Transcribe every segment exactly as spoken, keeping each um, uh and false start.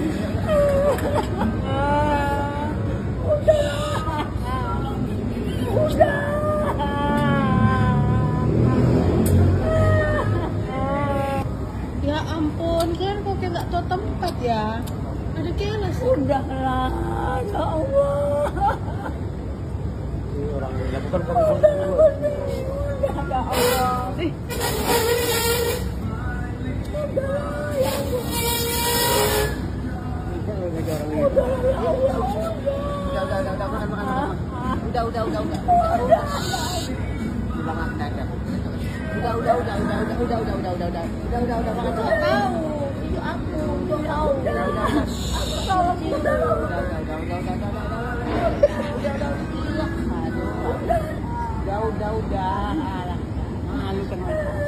Ya ampun, kan kok kayak nggak tahu tempat ya? Ada keles. Udahlah, ya Allah. Ini orang yang lakukan Udah, ya Allah. Eh, Udah, udah, udah, udah, makan, makan, makan. Udah, udah, udah, udah. Udah, makan, udah. Udah, udah, udah, udah, udah, udah, udah, udah, udah, udah, udah, udah, udah, makan, makan. tahu, itu aku udah tahu. Udah, udah, udah. Aku tolong, udah, Udah, udah, udah, udah, udah, udah, udah, udah. Udah, udah, udah. Aduh. Udah, udah, udah. Alah, malu kan.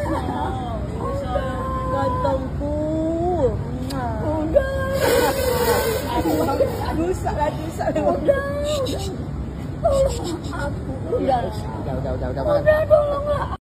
gantengku. Udah. Aduh, dosa lah, dosa. Udah. Tolong aku. Udah. Udah, udah, udah, udah, makan. Udah, tolonglah.